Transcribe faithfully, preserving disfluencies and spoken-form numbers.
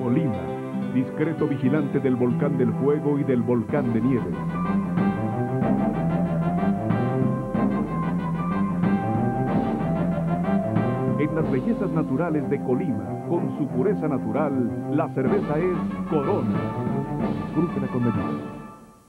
Colima, discreto vigilante del volcán del fuego y del volcán de nieve. En las bellezas naturales de Colima, con su pureza natural, la cerveza es Corona. Disfrútela con medida.